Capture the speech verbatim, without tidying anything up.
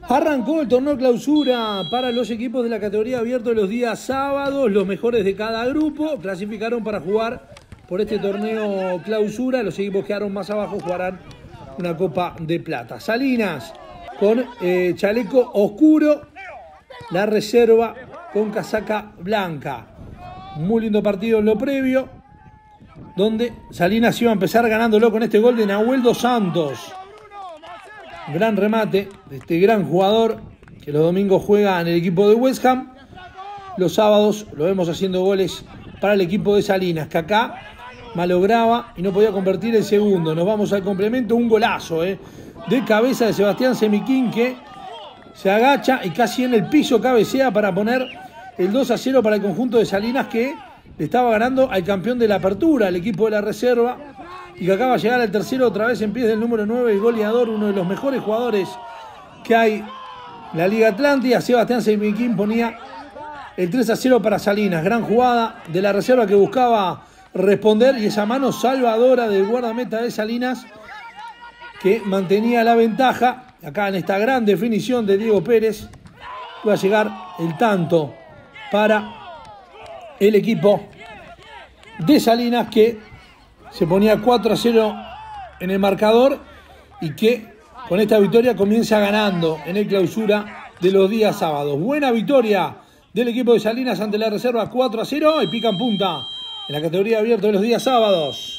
Arrancó el torneo clausura para los equipos de la categoría abierto de los días sábados. Los mejores de cada grupo clasificaron para jugar por este torneo clausura. Los equipos que quedaron más abajo jugarán una copa de plata. Salinas con eh, chaleco oscuro, la reserva con casaca blanca. Muy lindo partido en lo previo, donde Salinas iba a empezar ganándolo con este gol de Nahuel dos Santos. Gran remate de este gran jugador que los domingos juega en el equipo de West Ham. Los sábados lo vemos haciendo goles para el equipo de Salinas, que acá malograba y no podía convertir el segundo. Nos vamos al complemento, un golazo eh, de cabeza de Sebastián Semiquín, que se agacha y casi en el piso cabecea para poner el dos a cero para el conjunto de Salinas, que le estaba ganando al campeón de la apertura, el equipo de la reserva, y que acaba de llegar al tercero otra vez en pies del número nueve, el goleador, uno de los mejores jugadores que hay en la Liga Atlántida. Sebastián Semiquín ponía el tres a cero para Salinas. Gran jugada de la reserva que buscaba responder, y esa mano salvadora del guardameta de Salinas que mantenía la ventaja. Acá en esta gran definición de Diego Pérez va a llegar el tanto para el equipo de Salinas, que se ponía cuatro a cero en el marcador y que con esta victoria comienza ganando en el clausura de los días sábados. Buena victoria del equipo de Salinas ante la reserva, cuatro a cero, y pica en punta en la categoría abierta de los días sábados.